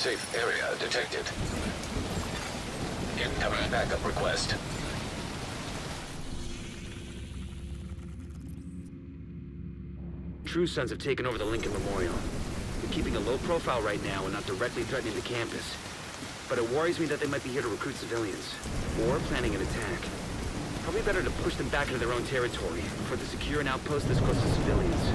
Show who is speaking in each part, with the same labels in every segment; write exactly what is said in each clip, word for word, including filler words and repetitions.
Speaker 1: Safe area detected. Incoming backup request.
Speaker 2: True Sons have taken over the Lincoln Memorial. They're keeping a low profile right now and not directly threatening the campus. But it worries me that they might be here to recruit civilians, or planning an attack. Probably better to push them back into their own territory before they secure an outpost this close to civilians.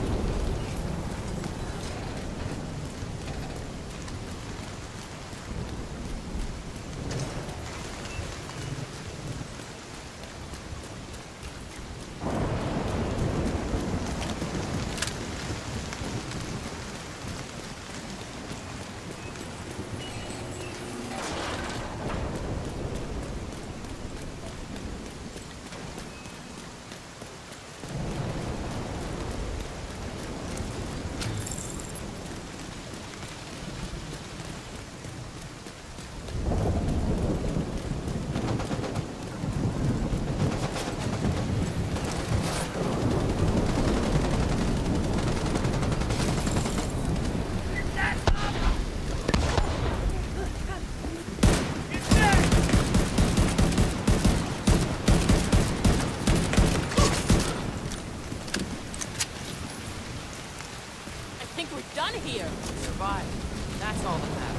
Speaker 3: Here. Survive. That's all that matters.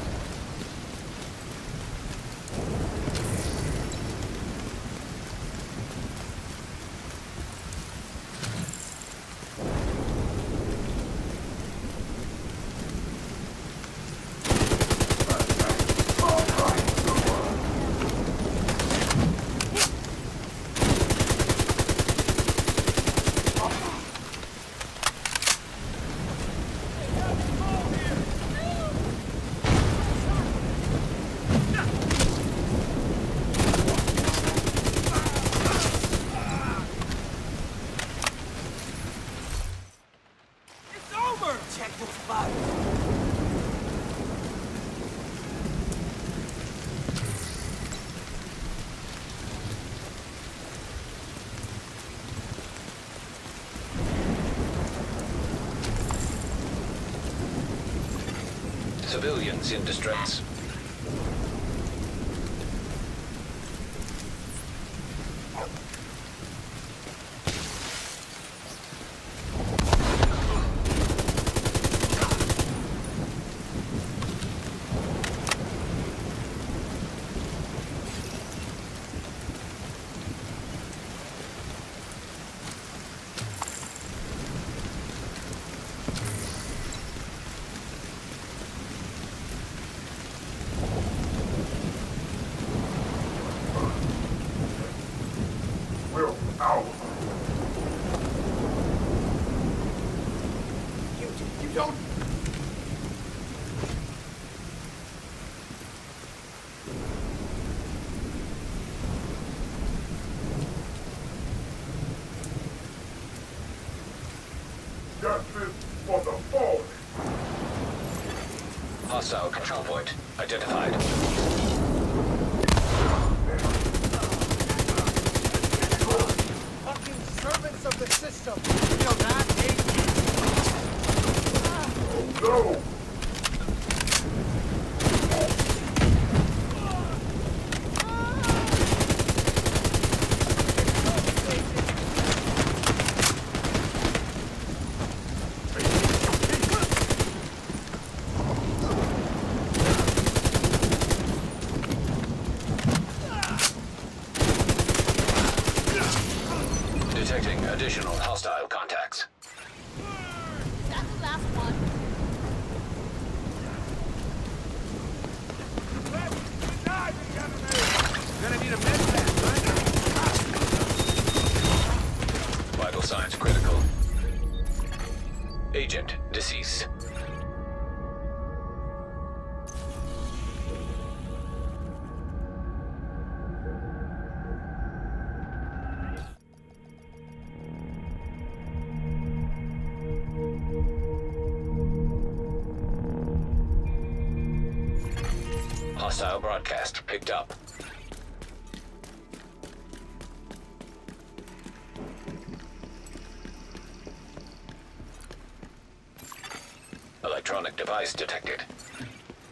Speaker 4: Check those bodies.
Speaker 1: Civilians in distress.
Speaker 4: Don't...
Speaker 5: Justice for the fallen.
Speaker 1: Hostile control point identified.
Speaker 4: Fucking servants of the system. You know that, Nate?
Speaker 5: No!
Speaker 1: Detecting additional hostile contacts.
Speaker 3: That's the last one.
Speaker 4: Gonna need a med pack, right?
Speaker 1: Vital signs critical. Agent deceased. Hostile broadcast picked up. Electronic device detected.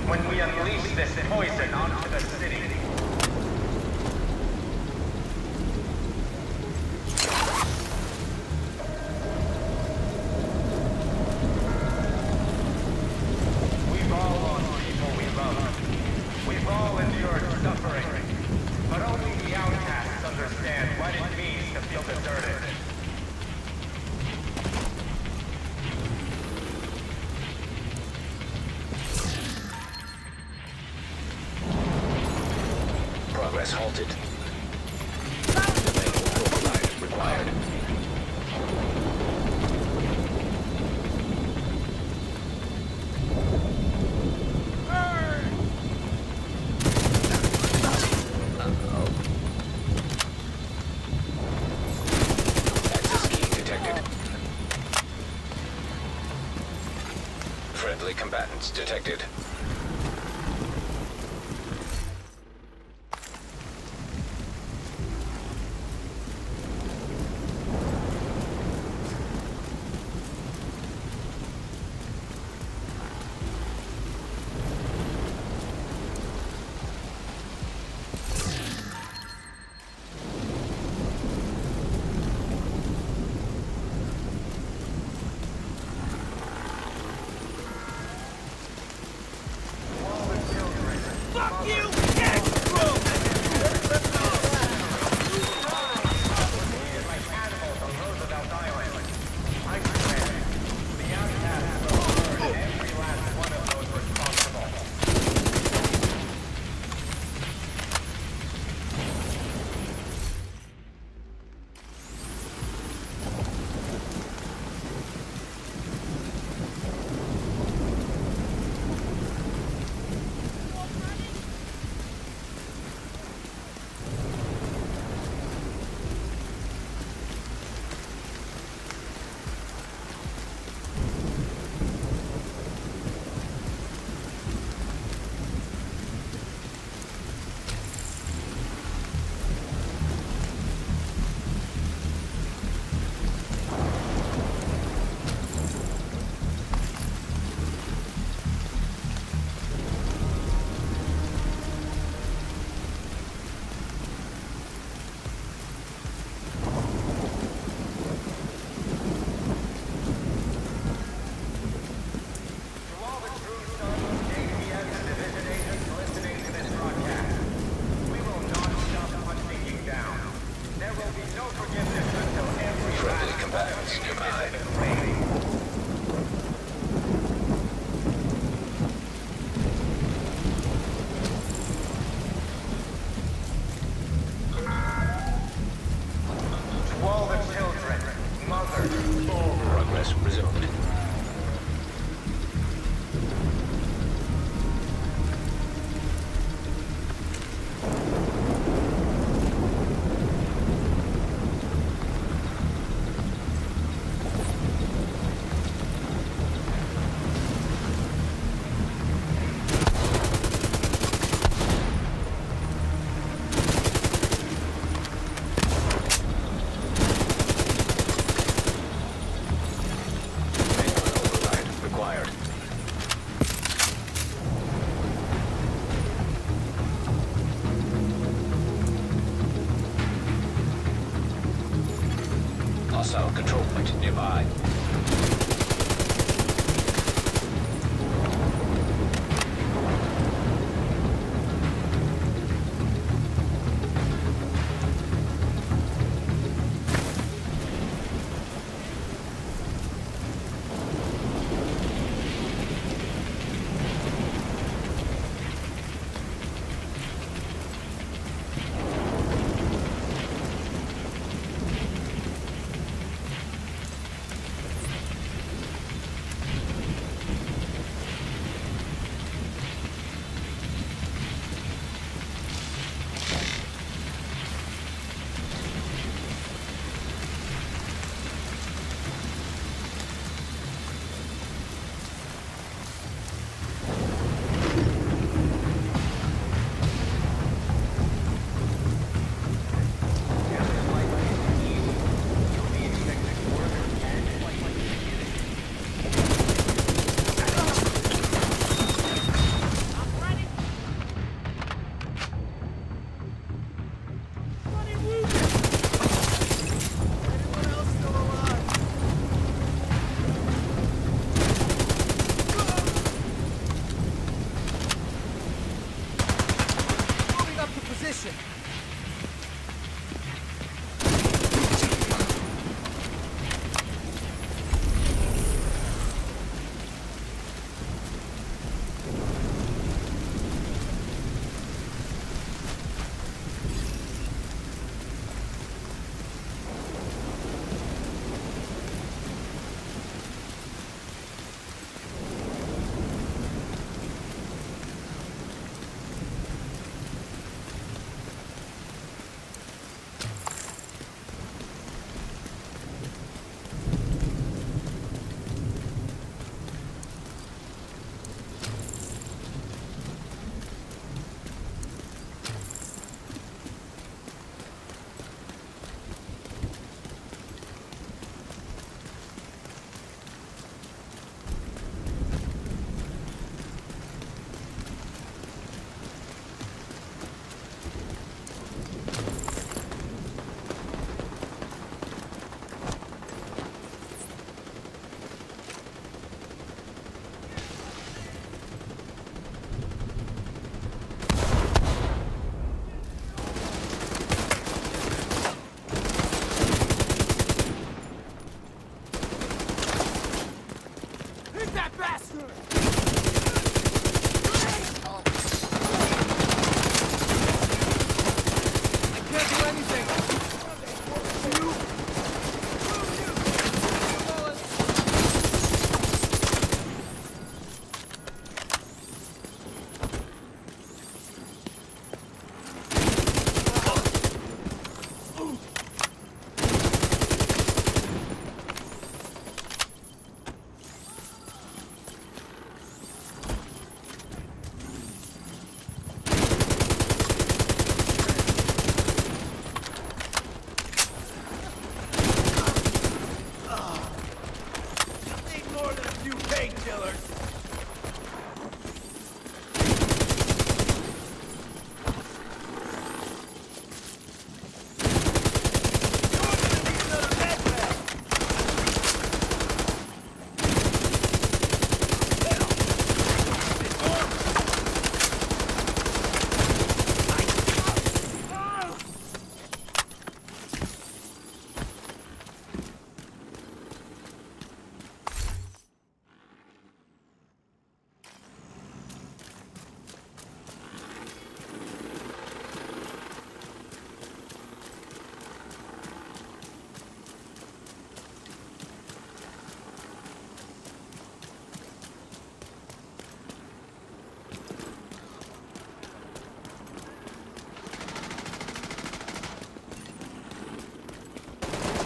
Speaker 6: when we unleash this poison onto the city. We've all lost people we love. We've all endured suffering. But only the outcasts understand what it means to feel deserted.
Speaker 1: Progress halted. Manual override required. Access key detected. Friendly combatants detected. Friendly combatants nearby.
Speaker 6: To all the children, mothers,
Speaker 1: Progress resumed. Hostile control point nearby.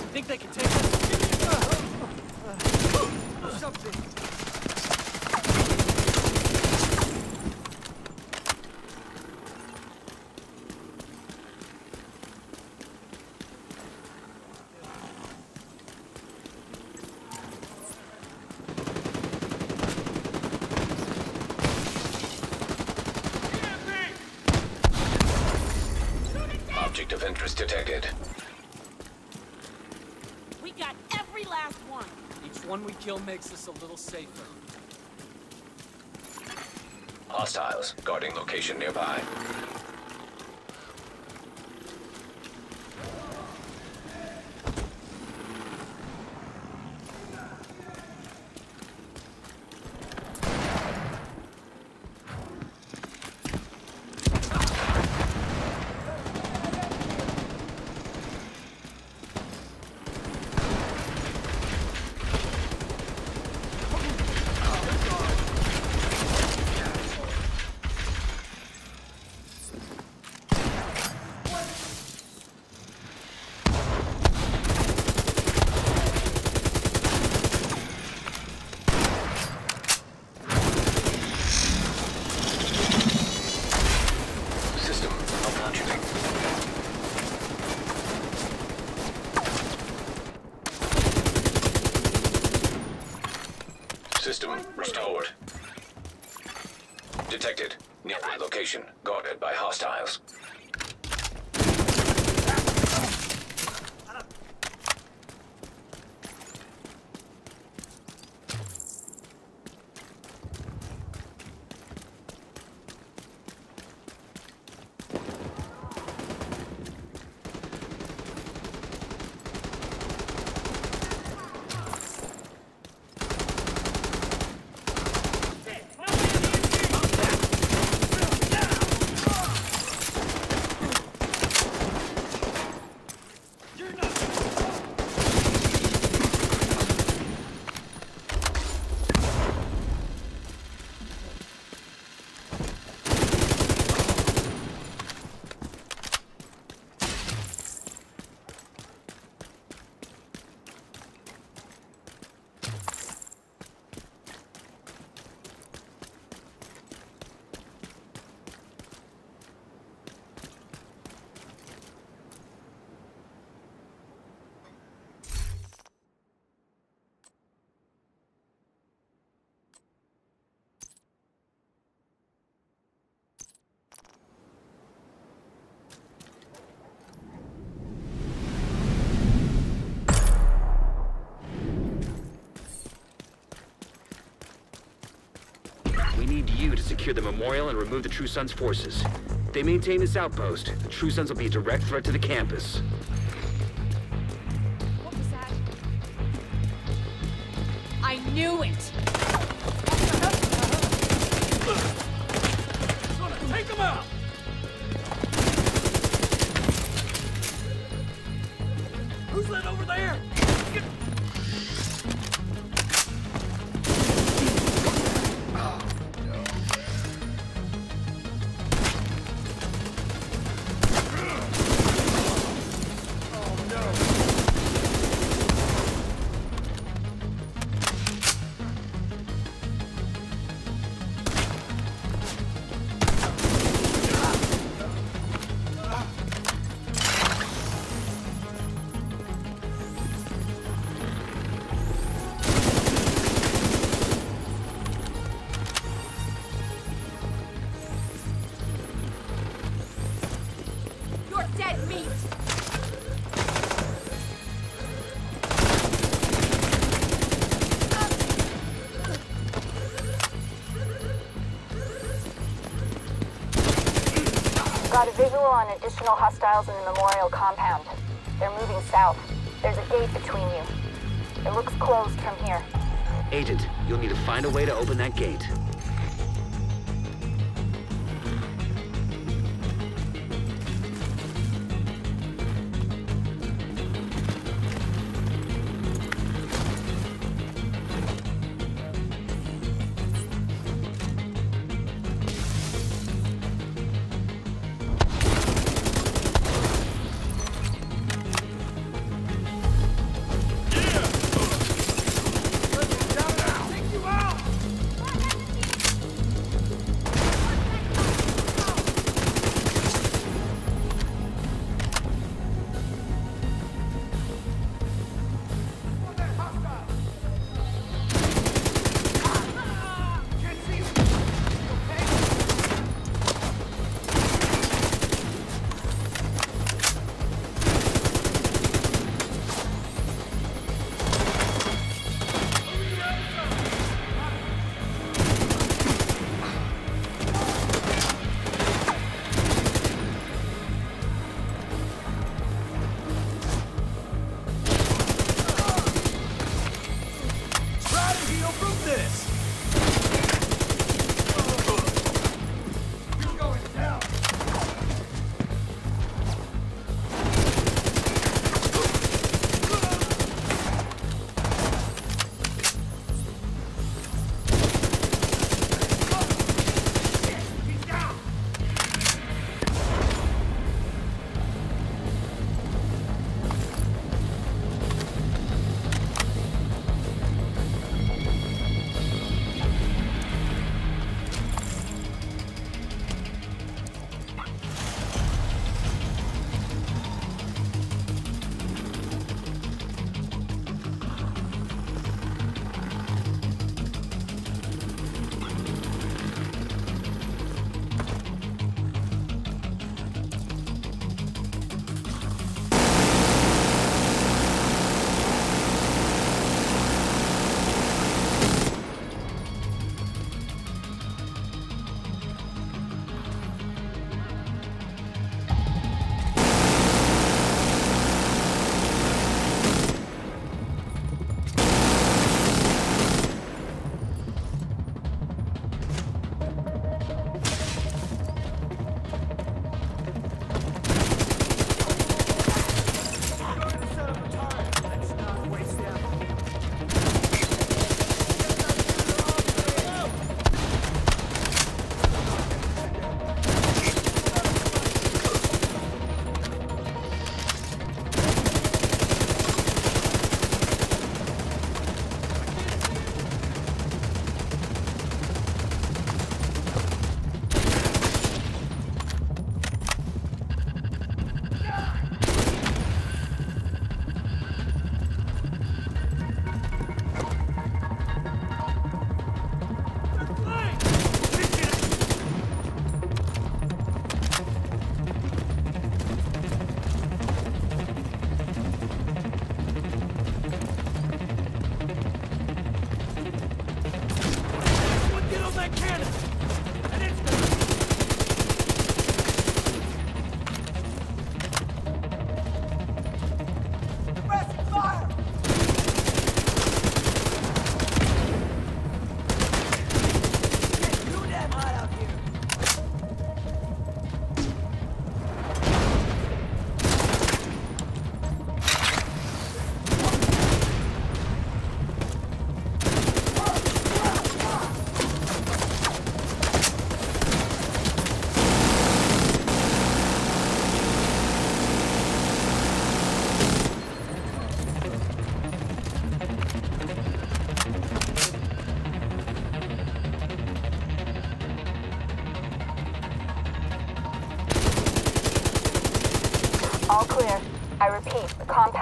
Speaker 3: Think they can take us?
Speaker 4: Something.
Speaker 1: Object of interest detected.
Speaker 3: We got every last one. Each one we kill makes us a little safer.
Speaker 1: Hostiles guarding location nearby. System restored. Detected. Nearby location guarded by hostiles.
Speaker 2: We need you to secure the memorial and remove the True Sons' forces. If they maintain this outpost, the True Sons will be a direct threat to the campus.
Speaker 7: What was that? I knew it!
Speaker 4: Take them out! Who's that over there?
Speaker 7: You're dead meat!
Speaker 8: Got a visual on additional hostiles in the memorial compound. They're moving south. There's a gate between you. It looks closed from here.
Speaker 2: Agent, you'll need to find a way to open that gate.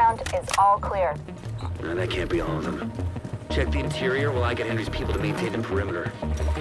Speaker 8: compound is all clear.
Speaker 2: No, that can't be all of them. Check the interior while I get Henry's people to maintain the perimeter.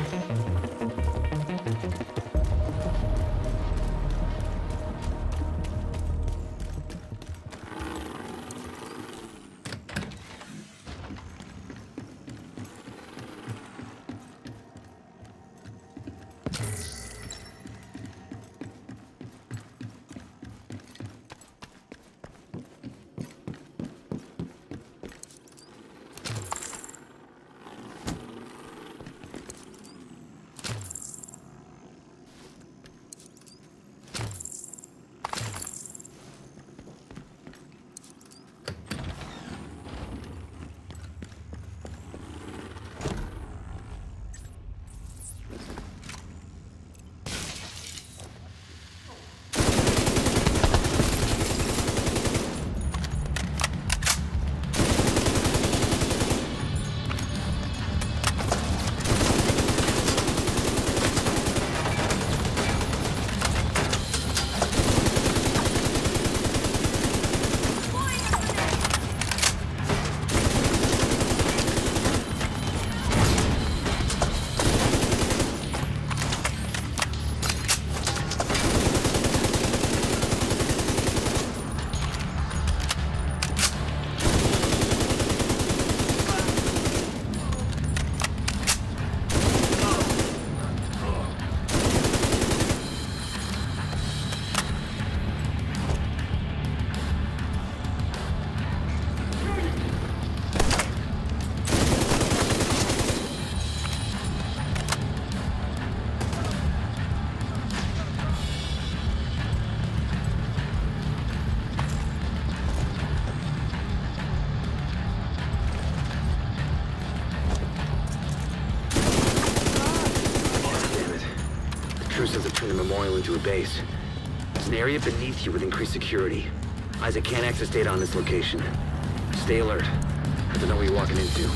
Speaker 2: Turn the memorial into a base. It's an area beneath you with increased security. Isaac can't access data on this location. Stay alert. Have to know what you're walking into.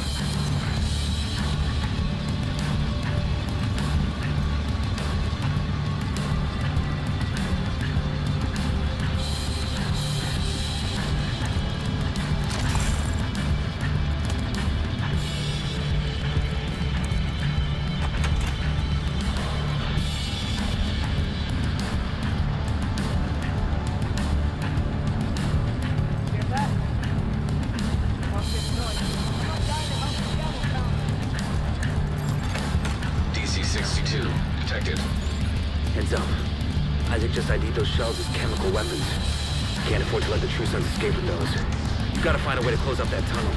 Speaker 2: Heads up. Isaac just I D'd those shells as chemical weapons. Can't afford to let the True Sons escape with those. You've got to find a way to close up that tunnel.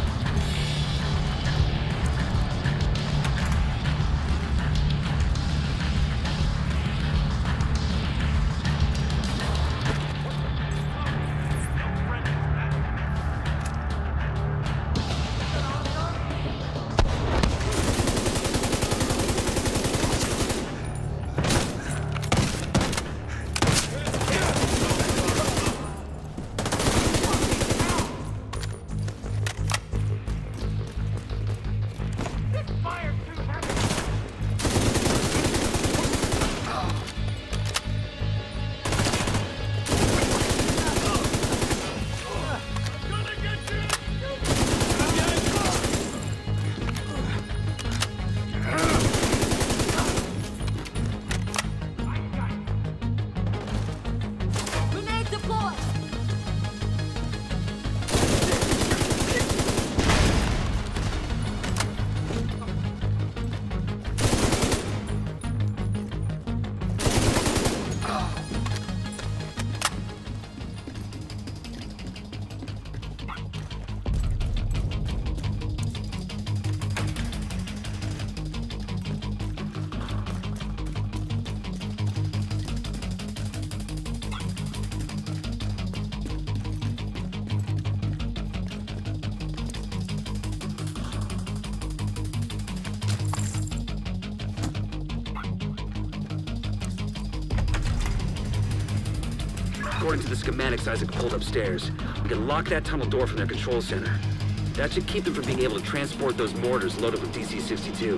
Speaker 2: According to the schematics Isaac pulled upstairs, we can lock that tunnel door from their control center. That should keep them from being able to transport those mortars loaded with D C sixty-two.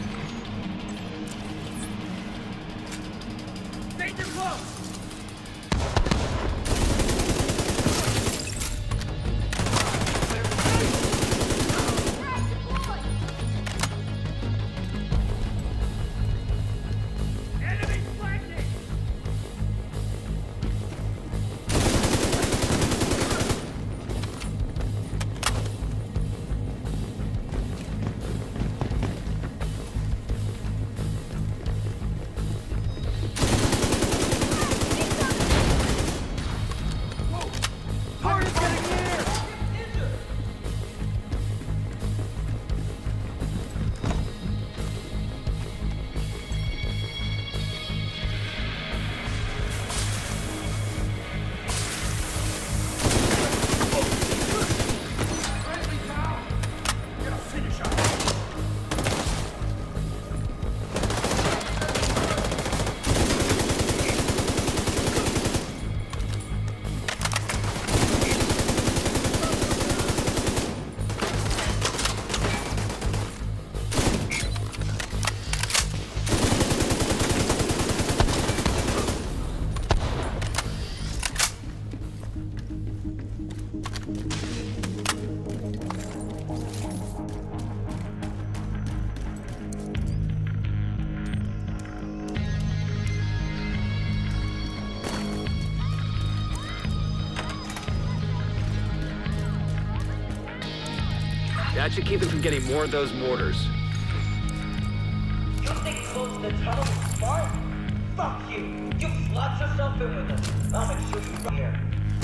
Speaker 4: Danger close!
Speaker 2: That should keep them from getting more of those mortars.
Speaker 9: You think closing the tunnel is smart? Fuck you! You slot yourself in with us. I'll make sure you run here.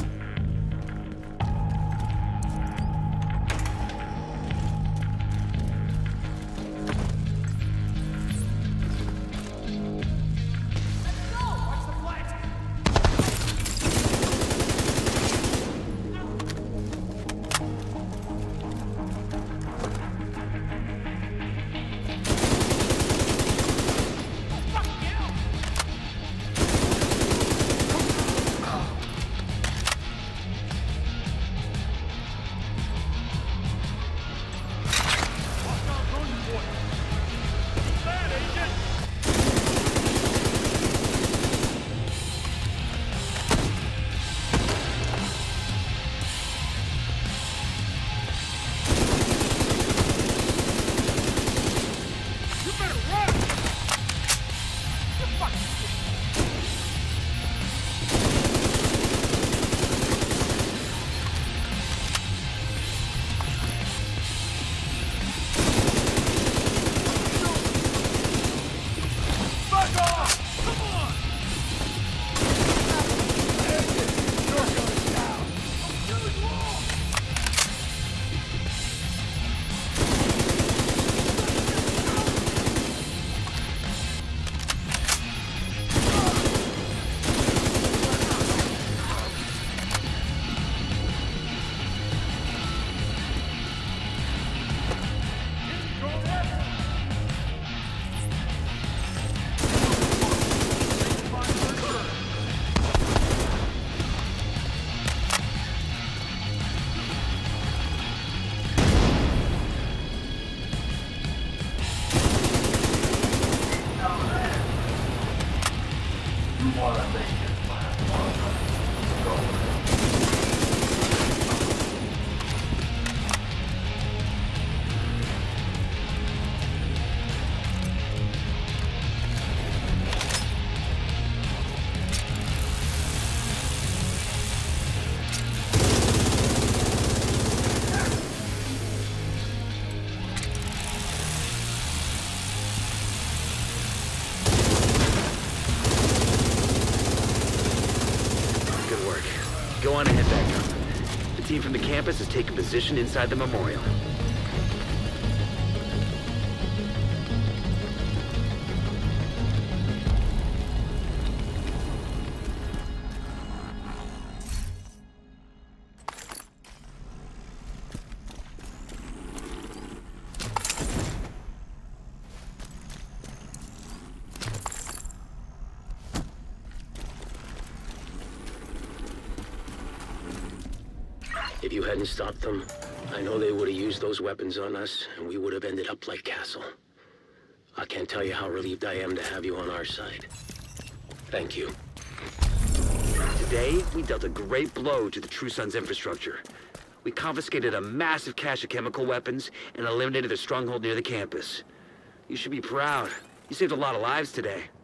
Speaker 2: Go on ahead, back up. The team from the campus has taken position inside the memorial.
Speaker 10: If you hadn't stopped them, I know they would have used those weapons on us, and we would have ended up like Castle. I can't tell you how relieved I am to have you on our side. Thank you.
Speaker 2: Today, we dealt a great blow to the True Sun's infrastructure. We confiscated a massive cache of chemical weapons and eliminated their stronghold near the campus. You should be proud. You saved a lot of lives today.